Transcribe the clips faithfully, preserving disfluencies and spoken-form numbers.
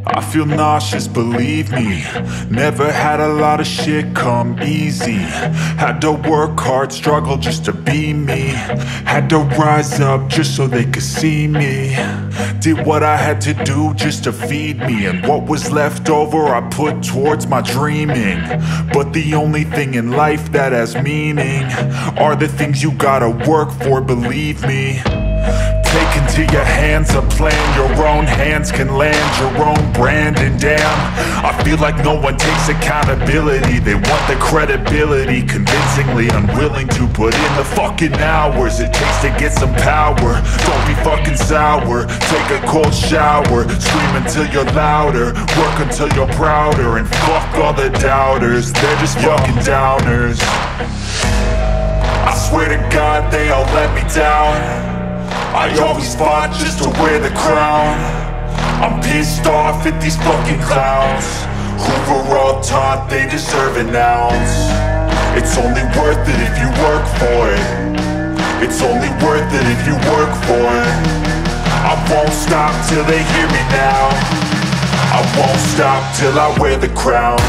I feel nauseous, believe me. Never had a lot of shit come easy. Had to work hard, struggle just to be me. Had to rise up just so they could see me. Did what I had to do just to feed me, and what was left over I put towards my dreaming. But the only thing in life that has meaning are the things you gotta work for, believe me. Take into your hands a plan, your own hands can land your own brand. And damn, I feel like no one takes accountability. They want the credibility, convincingly unwilling to put in the fucking hours it takes to get some power. Don't be fucking sour, take a cold shower, scream until you're louder, work until you're prouder. And fuck all the doubters, they're just fucking downers. I swear to God they all let me down. I always fought just to wear the crown. I'm pissed off at these fucking clowns who were all taught they deserve an ounce. It's only worth it if you work for it. It's only worth it if you work for it. I won't stop till they hear me now. I won't stop till I wear the crown.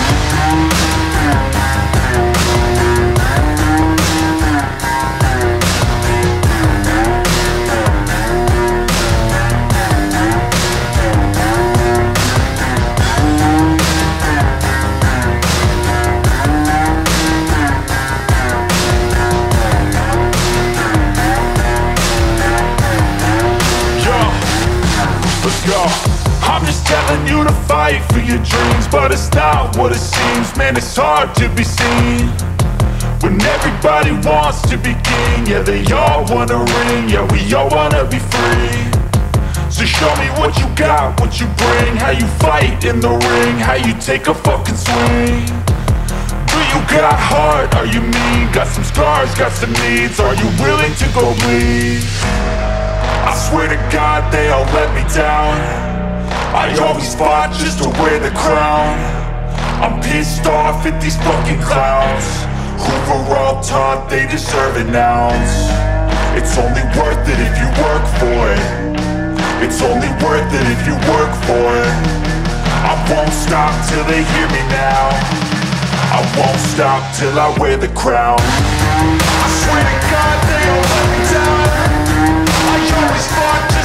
I'm just telling you to fight for your dreams, but it's not what it seems. Man, it's hard to be seen when everybody wants to be king. Yeah, they all wanna ring, yeah, we all wanna be free. So show me what you got, what you bring, how you fight in the ring, how you take a fucking swing. Do you got heart, are you mean? Got some scars, got some needs, are you willing to go bleed? I swear to God they all let me down. I always fought just to wear the crown. I'm pissed off at these fucking clowns who were all taught they deserve an ounce. It's only worth it if you work for it. It's only worth it if you work for it. I won't stop till they hear me now. I won't stop till I wear the crown. I swear to God they all let me down. I always fought